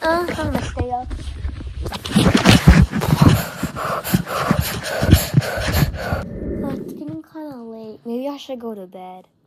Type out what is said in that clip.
I'm gonna stay up. It's getting kind of late. Maybe I should go to bed.